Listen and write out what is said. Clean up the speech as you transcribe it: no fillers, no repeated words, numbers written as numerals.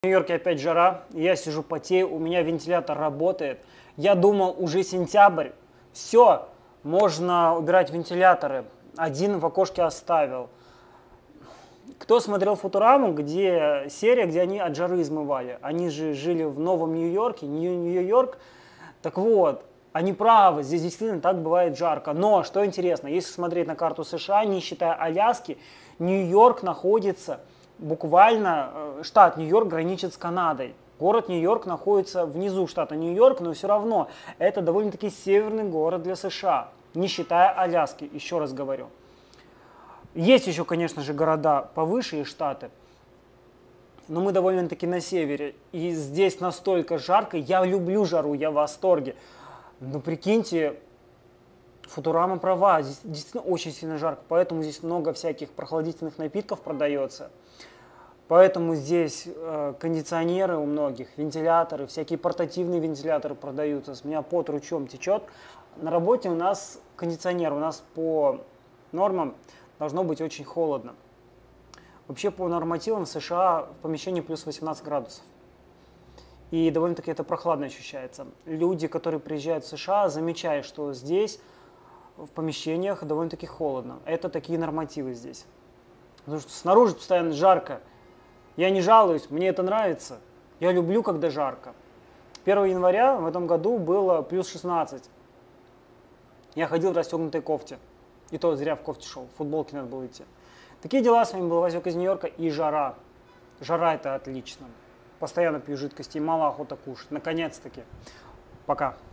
В Нью-Йорке опять жара, я сижу потею, у меня вентилятор работает. Я думал, уже сентябрь, все, можно убирать вентиляторы. Один в окошке оставил. Кто смотрел Футураму, где серия, где они от жары измывали? Они же жили в Новом Нью-Йорке, Нью-Йорк. Так вот, они правы, здесь действительно так бывает жарко. Но, что интересно, если смотреть на карту США, не считая Аляски, Нью-Йорк находится буквально, штат Нью-Йорк граничит с Канадой. Город Нью-Йорк находится внизу штата Нью-Йорк, но все равно это довольно-таки северный город для США, не считая Аляски, еще раз говорю. Есть еще, конечно же, города повыше и штаты, но мы довольно-таки на севере. И здесь настолько жарко, я люблю жару, я в восторге. Но прикиньте, Футурама права, здесь действительно очень сильно жарко, поэтому здесь много всяких прохладительных напитков продается. Поэтому здесь кондиционеры у многих, вентиляторы, всякие портативные вентиляторы продаются. С меня пот ручьем течет. На работе у нас кондиционер, у нас по нормам должно быть очень холодно. Вообще по нормативам в США в помещении плюс 18 градусов. И довольно-таки это прохладно ощущается. Люди, которые приезжают в США, замечают, что здесь в помещениях довольно-таки холодно. Это такие нормативы здесь. Потому что снаружи постоянно жарко. Я не жалуюсь, мне это нравится. Я люблю, когда жарко. 1 января в этом году было плюс 16. Я ходил в расстегнутой кофте. И то зря в кофте шел, в футболке надо было идти. Такие дела, с вами был Васек из Нью-Йорка и жара. Жара это отлично. Постоянно пью жидкости и мало охота кушать. Наконец-таки. Пока.